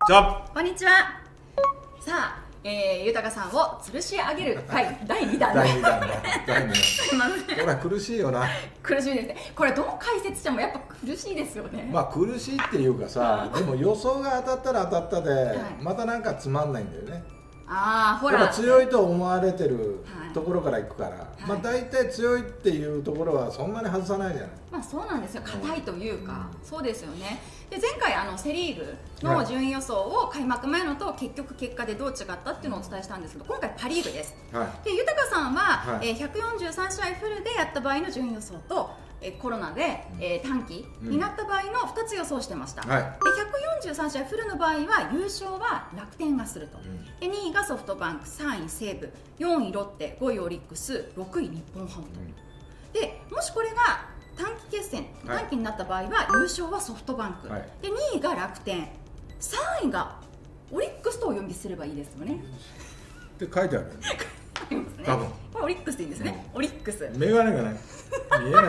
じゃこんにちは。さあ、豊さんを吊るし上げる回第2弾第2弾だ。第2弾。 すいません。 これは苦しいよな。 苦しいですね。これどう解説してもやっぱ苦しいですよね。 まあ苦しいっていうかさ、でも予想が当たったら当たったで、 はいまたなんかつまんないんだよね。 ああ、ほら。 やっぱ強いと思われてるはいところからいくから、 いまあ大体強いっていうところはそんなに外さないじゃない。 まあそうなんですよ。硬いというか、そうですよね。で前回セリーグの順位予想を開幕前のと結局結果でどう違ったっていうのをお伝えしたんですけど、今回パリーグです。 はい。 で豊さんは、 はい、 143試合フルでやった場合の順位予想と、コロナで、短期になった場合の2つ予想してました、 はい、 で143試合フルの場合は優勝は楽天がすると、で2位がソフトバンク、3位西武、4位ロッテ、5位オリックス、6位日本ハムと、でもしこれが短期決戦、短期になった場合は優勝はソフトバンク、 はい、 で2位が楽天、3位がオリックスとお呼びすればいいですよねって書いてあるよね。 ありますね。 多分これオリックスでいいんですね、オリックスメガネがね見えない。 で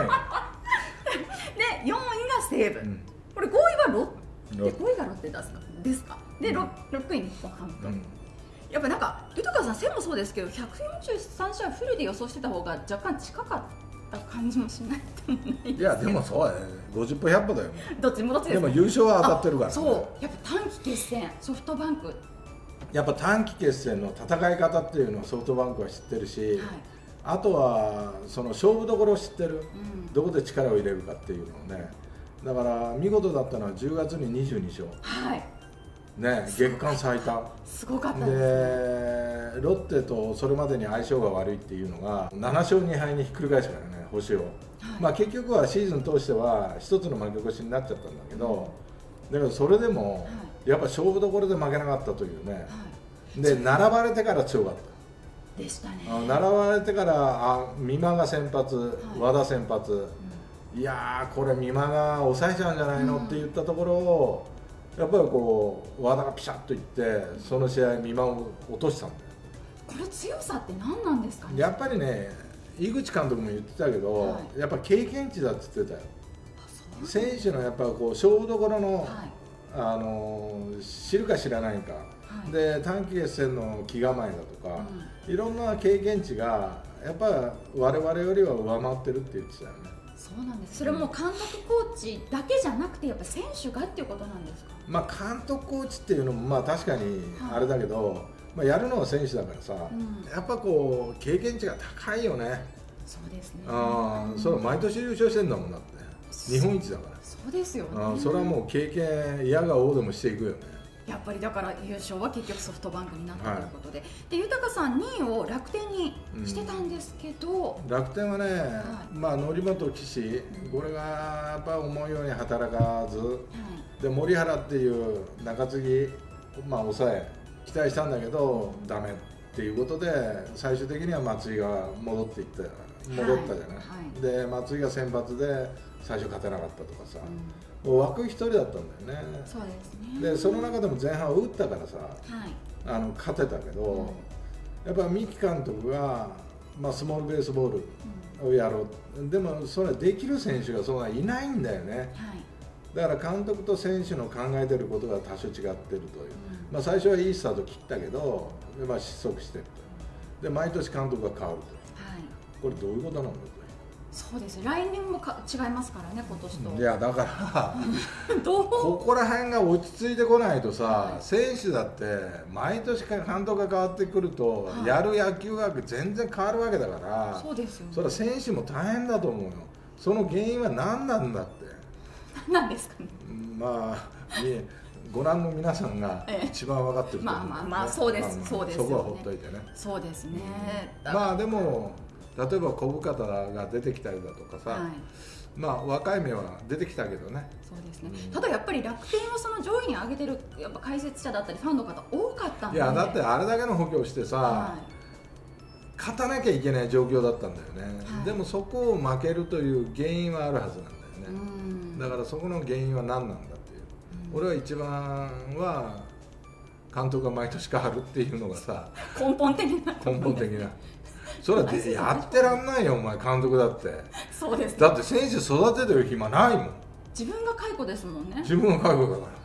4位が西武、これ5位はロッテ、5位がロッテですかで、6位日本ハムと、やっぱなんか豊さん戦もそうですけど143試合フルで予想してた方が若干近かった感じもしないと思うんですけど。 いやでもそうだね、50歩100歩だよ。 どっちもどっちですでも優勝は当たってるから、ね、 そうやっぱ短期決戦ソフトバンク、 やっぱ短期決戦の戦い方っていうのをソフトバンクは知ってるし、あとはその勝負どころを知ってる、どこで力を入れるかっていうのをね、だから見事だったのは10月に22勝、ね、月間最多すごかったですね。 でロッテとそれまでに相性が悪いっていうのが7勝2敗にひっくり返すからね、星を、まあ結局はシーズン通しては一つの負け越しになっちゃったんだけど、だけどそれでもやっぱ勝負どころで負けなかったというね、で並ばれてから強かったでしたね。 並ばれてから美馬が先発、和田先発、いやーこれ美馬が抑えちゃうんじゃないのって言ったところをやっぱりこう和田がピシャッといってその試合美馬を落としたんだよ。 これ強さって何なんですかね。 やっぱりね、井口監督も言ってたけど、やっぱ経験値だって言ってたよ。選手のやっぱこう勝負どころの、知るか知らないか、で短期決戦の気構えだとか、いろんな経験値がやっぱ我々よりは上回ってるって言ってたよね。 そうなんです。それも監督コーチだけじゃなくてやっぱ選手がっていうことなんですか。 まあ監督コーチっていうのもまあ確かにあれだけど、まあやるのは選手だからさ、やっぱこう経験値が高いよね。 そうですね。 それは毎年優勝してんだもんだって。日本一だから。 そうですよね。 それはもう経験嫌が王でもしていくよね。 やっぱりだから優勝は結局ソフトバンクになったということで、で豊さん2位を楽天にしてたんですけど、 楽天はね、まあ則本岸、これがやっぱ思うように働かず、で森原っていう中継ぎ、まあ抑え期待したんだけどダメっていうことで最終的には松井が戻ったじゃない、で松井が先発で最初勝てなかったとかさ、枠一人だったんだよね。 そうですね。 でその中でも前半打ったからさ、勝てたけど、やっぱ三木監督が、まあ、スモールベースボールをやろう、でもそれできる選手がそんないないんだよね、だから監督と選手の考えてることが多少違ってるという、まあ、最初はいいスタート切ったけど、まあ、失速してると、で毎年監督が変わると、これどういうことなんだと。 そうです、来年も違いますからね、今年と。 いやだからここら辺が落ち着いてこないとさ、選手だって毎年監督が変わってくると、やる野球が全然変わるわけだから、 そうですよね。 それは選手も大変だと思うよ。その原因は何なんだって。 何なんですかね。 まあご覧の皆さんが一番分かってると思う。 まあそうです、そうです。 そこはほっといてね。 そうですね。 まあでも例えば小深田が出てきたりだとかさ、まあ若い芽は出てきたけどね。 そうですね。ただやっぱり楽天をその上位に上げてるやっぱ解説者だったりファンの方多かったんで。 いやだってあれだけの補強してさ、勝たなきゃいけない状況だったんだよね。でもそこを負けるという原因はあるはずなんだよね。だからそこの原因は何なんだっていう。俺は一番は監督が毎年変わるっていうのがさ、 根本的な。 それはやってらんないよ、お前監督だって。 そうです、 だって選手育ててる暇ないもん。 自分が解雇ですもんね。 自分が解雇だから。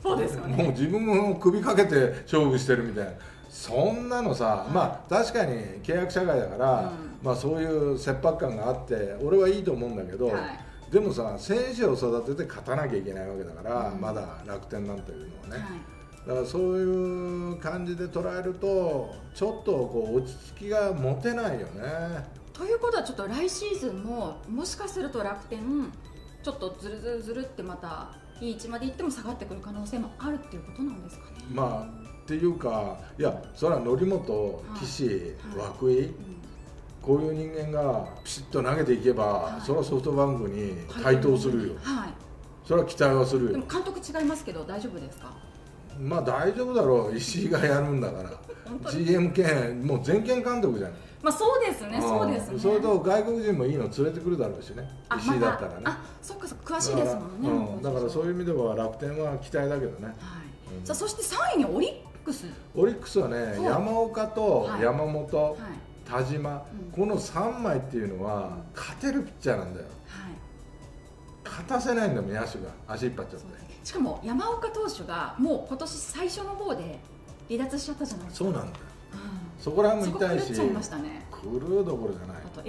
そうですよね。 もう自分も首かけて勝負してるみたいな、そんなのさ、まあ確かに契約社会だから、まあそういう切迫感があって俺はいいと思うんだけど、でもさ、選手を育てて勝たなきゃいけないわけだから、まだ楽天なんていうのはね、だからそういう感じで捉えるとちょっとこう落ち着きが持てないよね。 ということはちょっと来シーズンももしかすると楽天ちょっとずるずるずるってまたいい位置まで行っても下がってくる可能性もあるっていうことなんですかね。 まあっていうか、いやそれは則本、岸、涌井、こういう人間がピシッと投げていけば、それはソフトバンクに対等するよ、それは期待はするよ。 でも監督違いますけど大丈夫ですか？ まあ大丈夫だろう、石井がやるんだからGM 兼もう全権監督じゃない。 まあそうですね、そうですね。 それと外国人もいいの連れてくるだろうしね、石井だったらね。 そっかそっか、詳しいですもんね。 だからそういう意味では楽天は期待だけどね。 さあそして3位にオリックス。 オリックスはね、山岡と山本、田島、この3枚っていうのは勝てるピッチャーなんだよ。勝たせないんだもん、野手が足引っ張っちゃって。 しかも山岡投手がもう今年最初の方で離脱しちゃったじゃないですか。 そうなんだよ、そこら辺も痛いし、 狂っちゃいましたね。 狂うどころじゃない。 あと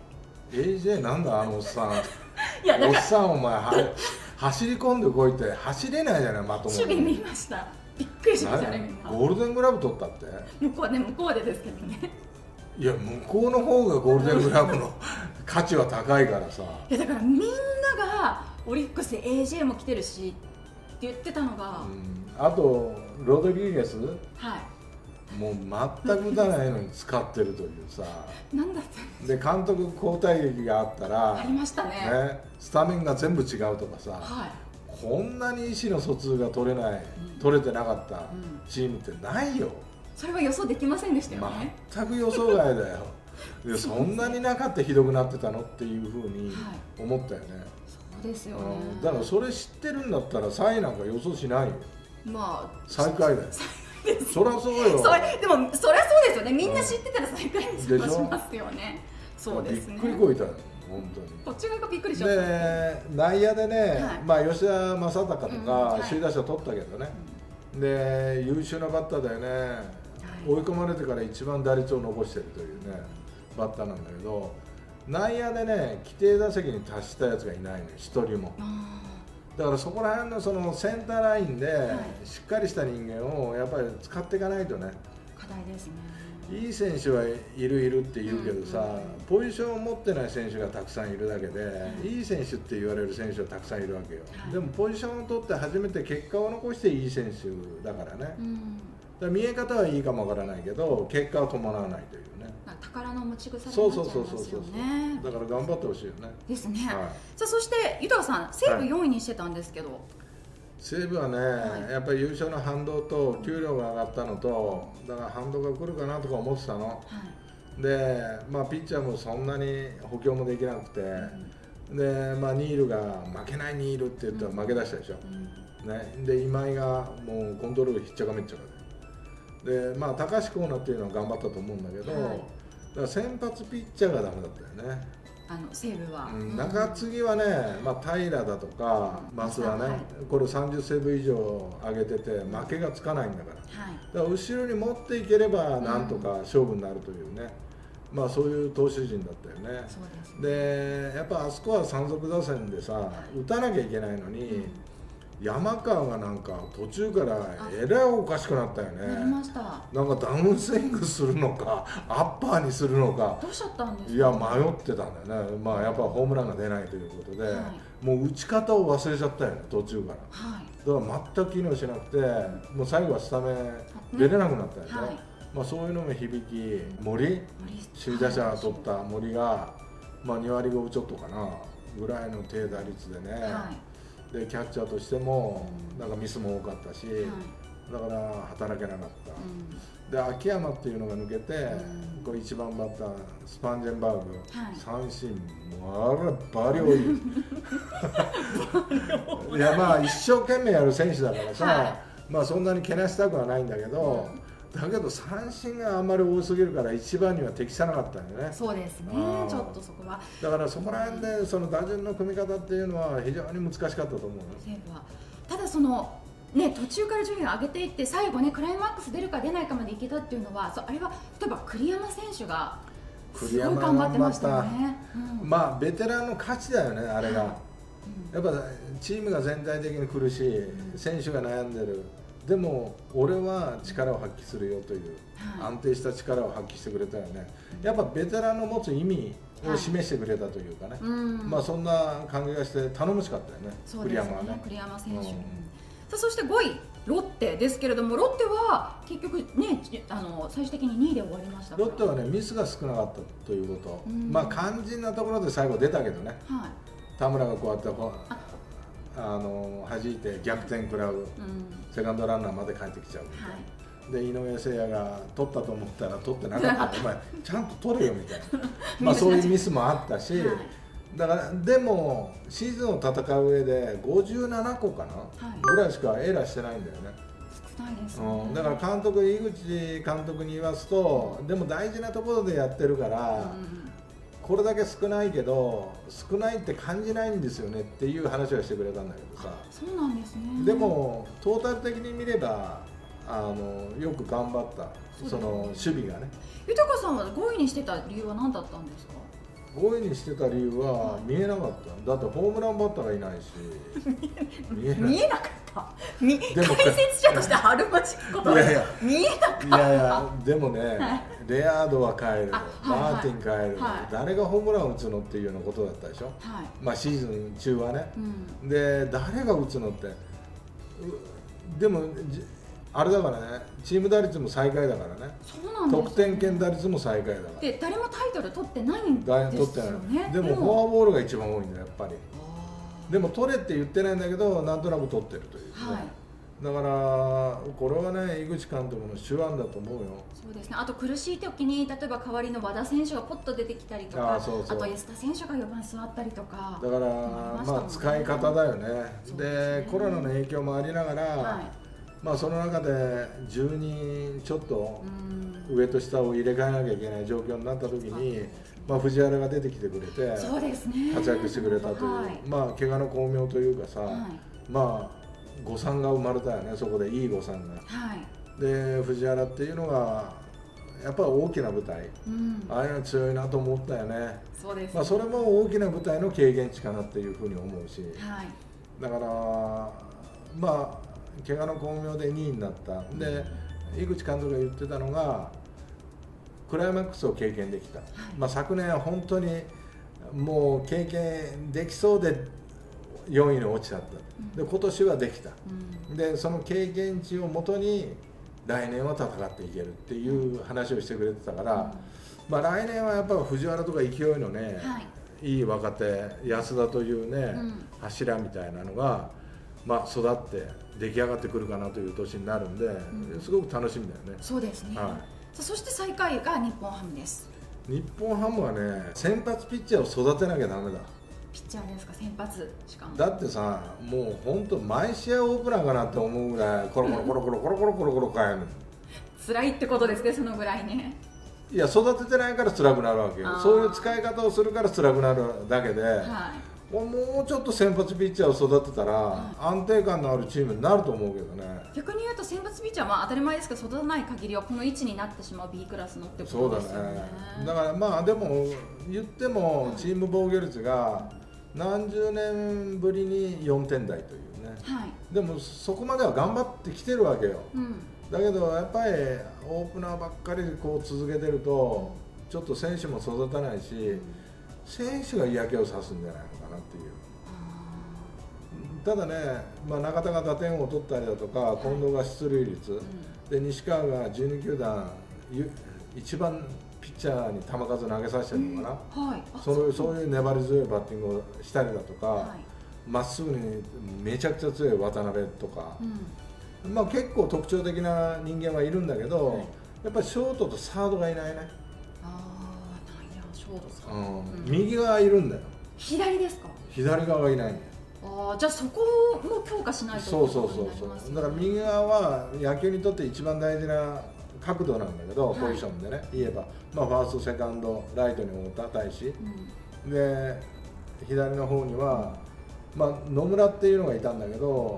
AJ なんだあのおっさんいやだからおっさんお前走り込んでこいって走れないじゃない、まともに。 守備見ました、びっくりしましたね、みんな。 ゴールデングラブ取ったって。 向こうでですけどね。 いや向こうの方がゴールデングラブの価値は高いからさ。 いやだからみんながオリックスで AJ も来てるしって言ってたのが、 あとロドリゲス、もう全く打たないのに使ってるというさ。 なんだってで監督交代劇があったらありましたね。 スタメンが全部違うとかさ、こんなに意思の疎通が取れてなかったチームってないよ。 それは予想できませんでしたよね。 全く予想外だよ。でそんなになかったひどくなってたのっていうふうに思ったよね。 そうですよね。 だからそれ知ってるんだったら3位なんか予想しないよ。 まあ最下位だよ。そりゃそうよ。 でもそりゃそうですよね。みんな知ってたら最下位にしますよね。そうですね。 びっくりこいたよ本当に。 こっち側がびっくりしちゃった。 で内野でね、まあ吉田正尚とか首位打者取ったけどね。で優秀なバッターだよね。追い込まれてから一番打率を残してるというねバッターなんだけど、内野でね規定打席に達したやつがいないのよ、一人も。だからそこら辺のそのセンターラインでしっかりした人間をやっぱり使っていかないとね。 課題ですね。 いい選手はいるって言うけどさ、ポジションを持ってない選手がたくさんいるだけで、いい選手って言われる選手はたくさんいるわけよ。でもポジションを取って初めて結果を残していい選手だからね。だから見え方はいいかもわからないけど結果は伴わないというね。 宝の持ち腐れになっちゃいますよね。 だから頑張ってほしいよね。 ですね。さあそして豊さん、西武4位にしてたんですけど、 西武はね、やっぱり優勝の反動と給料が上がったのと、だから反動が来るかなとか思ってたの。で、まあピッチャーもそんなに補強もできなくて、で、まあニールが負けないニールって言ったら負け出したでしょ。ね、で今井がもうコントロールひっちゃかめっちゃかで、まあ高橋光成っていうのは頑張ったと思うんだけど、だから先発ピッチャーがダメだったよね。 西武は、 中継ぎはね、まあ、平だとか増田ね、これ30セーブ以上上げてて負けがつかないんだから、だから後ろに持っていければなんとか勝負になるというね、まあそういう投手陣だったよね。でやっぱあそこは山賊打線でさ打たなきゃいけないのに、山川がなんか途中からえらいおかしくなったよね。 なりました。 なんかダウンスイングするのかアッパーにするのか、 どうしちゃったんですか。 いや迷ってたんだよね。まあやっぱホームランが出ないということで、もう打ち方を忘れちゃったよね途中から、だから全く機能しなくて、もう最後はスタメン出れなくなったよね。まあそういうのも響き、森首位打者取った森が、まあ2割5分ちょっとかなぐらいの低打率でね、でキャッチャーとしてもなんかミスも多かったし、だから働けなかった、で秋山っていうのが抜けて、これ1番バッタースパンジェンバーグ、三振もうあれバリ多いいやまあ一生懸命やる選手だからさ、まあそんなにけなしたくはないんだけど、だけど三振があんまり多すぎるから一番には適さなかったんよね。 そうですね、ちょっとそこはだからそこら辺でその打順の組み方っていうのは非常に難しかったと思う。 西武はただそのね、途中から順位を上げていって最後ねクライマックス出るか出ないかまでいけたっていうのは、あれは例えば栗山選手がすごい頑張ってましたよね。 まあベテランの勝ちだよね、あれが、やっぱチームが全体的に苦しい、選手が悩んでる、でも俺は力を発揮するよという、安定した力を発揮してくれたよね。やっぱベテランの持つ意味を示してくれたというかね、まあそんな感じがして頼もしかったよね、栗山はね。 栗山選手、さあそして5位ロッテですけれども、ロッテは結局ね最終的に2位で終わりましたから。 ロッテはねミスが少なかったということ、まあ肝心なところで最後出たけどね、田村がこうやって弾いて逆転食らう、セカンドランナーまで帰ってきちゃうみたいな、で井上誠也が取ったと思ったら取ってなかったお前ちゃんと取れよみたいなまあそういうミスもあったし、だからでもシーズンを戦う上で57個かな、ぐらいしかエラーしてないんだよね。 少ないですね。 だから井口監督に言わすと、でも大事なところでやってるから、これだけ少ないけど少ないって感じないんですよねっていう話はしてくれたんだけどさ。 そうなんですね。 でもトータル的に見ればよく頑張った、その守備がね。 豊さんは5位にしてた理由は何だったんですか ？5位にしてた理由は見えなかった。だってホームランバッターがいないし見えなかった。解説者としてあるまじきことは見えなかった。 いやいやでもね、レアードは帰る、マーティン帰る、誰がホームラン打つのっていうようなことだったでしょ、まあシーズン中はね、で誰が打つのって、でもあれだからね、チーム打率も最下位だからね。 そうなんですね。 得点圏打率も最下位だから。 で誰もタイトル取ってないんですよね。 でもフォアボールが一番多いんだよやっぱり。でも取れって言ってないんだけどなんとなく取ってるというね。だからこれはね井口監督の手腕だと思うよ。 そうですね。あと苦しい時に例えば代わりの和田選手がポッと出てきたりとか、あと安田選手が4番座ったりとか。 だからまあ使い方だよね。でコロナの影響もありながら、まあその中で10人ちょっと上と下を入れ替えなきゃいけない状況になった時に、まあ藤原が出てきてくれて活躍してくれたという、まあ怪我の巧妙というかさ、まあ誤算が生まれたよね、そこでいい誤算が。で藤原っていうのがやっぱり大きな舞台、ああいうの強いなと思ったよね。まあそれも大きな舞台の経験値かなっていうふうに思うし、だからまあ怪我の巧妙で2位になった。で井口監督が言ってたのがクライマックスを経験できた、まあ昨年は本当にもう経験できそうで4位に落ちちゃった、で今年はできた、でその経験値をもとに来年は戦っていけるっていう話をしてくれてたから、まあ来年はやっぱり藤原とか勢いのね、いい若手安田というね、柱みたいなのがまあ育って出来上がってくるかなという年になるんで、すごく楽しみだよね。 そうですね。そして最下位が日本ハムです。 日本ハムはね、先発ピッチャーを育てなきゃダメだ。 ピッチャーですか、先発しかも。 だってさ、もう本当毎試合オープナーかなって思うぐらいコロコロコロコロコロコロコロコロ変えるの。 辛いってことですね、そのぐらいね。 いや育ててないから辛くなるわけよ。そういう使い方をするから辛くなるだけで、もうちょっと先発ピッチャーを育てたら安定感のあるチームになると思うけどね。 逆に言うと先発ピッチャーは当たり前ですけど、育たない限りはこの位置になってしまう B クラスのってことですよね。そうだね。 だからまあでも言ってもチーム防御率が何十年ぶりに4点台というね、でもそこまでは頑張ってきてるわけよ、だけどやっぱりオープナーばっかりこう続けてるとちょっと選手も育たないし、選手が嫌気をさすんじゃないのかなっていう。ただね、まあ、中田が打点を取ったりだとか、近藤が出塁率、で西川が12球団一番ピッチャーに球数投げさせてるのかな、そういう粘り強いバッティングをしたりだとか、まっすぐにめちゃくちゃ強い渡辺とか、まあ結構特徴的な人間はいるんだけど、やっぱりショートとサードがいないね。 ショートサード、 右側いるんだよ。 左ですか？ 左側がいないんだよ。 じゃあそこも強化しないと。 そうだから右側は野球にとって一番大事な角度なんだけど、ポジションでね言えば、まあファーストセカンドライトに太田大志、で左の方にはまあ野村っていうのがいたんだけど、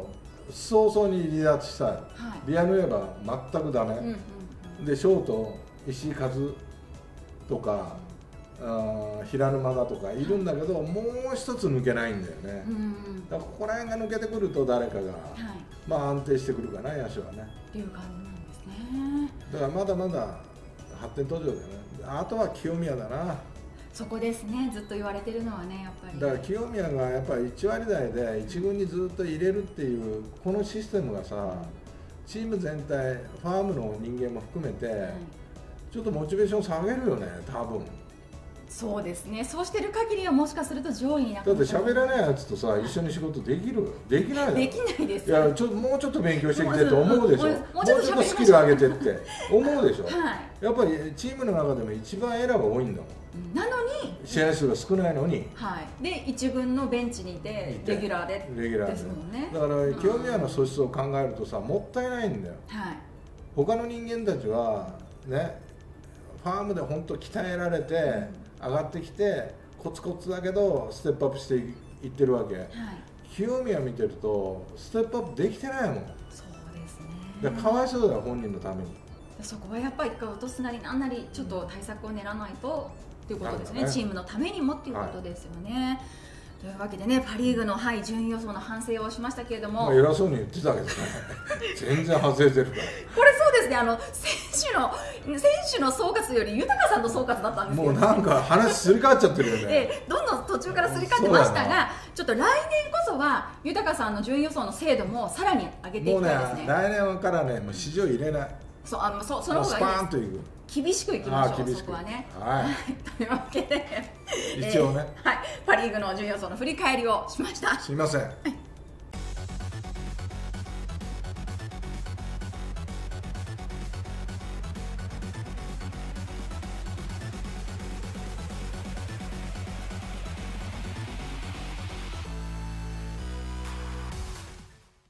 早々に離脱した、ビアヌエバ全くダメ、でショート石井和とか平沼だとかいるんだけど、もう一つ抜けないんだよね、だからここら辺が抜けてくると誰かが、まあ安定してくるかな、野手はね。 っていう感じなんですね。 だからまだまだ発展途上だよね。あとは清宮だな。 そこですね、ずっと言われてるのはね、やっぱり。 だから清宮がやっぱり1割台で1軍にずっと入れるっていうこのシステムがさ、チーム全体ファームの人間も含めて、ちょっとモチベーション下げるよね、多分。 そうですね、そうしてる限りはもしかすると上位になだって喋らないやつとさ、一緒に仕事できる？できないだろ。 できないです。 いや、もうちょっと勉強してきてって思うでしょ。もうちょっとスキル上げてって思うでしょ。やっぱりチームの中でも一番エラーが多いんだもん。 なのに試合数が少ないのに、 で一軍のベンチにいてレギュラーでですもんね。 だから清宮の素質を考えるとさ、もったいないんだよ。他の人間たちはね、ファームで本当鍛えられて上がってきてコツコツだけどステップアップしていってるわけ。清宮見てるとステップアップできてないもん。 そうですね。 だからかわいそうだよ、本人のために。 そこはやっぱり落とすなりなんなりちょっと対策を練らないとっていうことですね。チームのためにもっていうことですよね。というわけでね、パ・リーグの順位予想の反省をしましたけれども、 偉そうに言ってたけどね全然外れてるからこれそうですね、選手の総括より豊さんの総括だったんですけど、 もうなんか話すり替わっちゃってるよねどんどん途中からすり替わってましたが、ちょっと来年こそは豊さんの順位予想の精度もさらに上げていきたいですね。 来年からね、もう市場入れない、 その方がいいです。 スパーンといく、 厳しくいきましょう、そこはね。というわけで一応ね、 パ・リーグの順位予想の振り返りをしました。 すいません。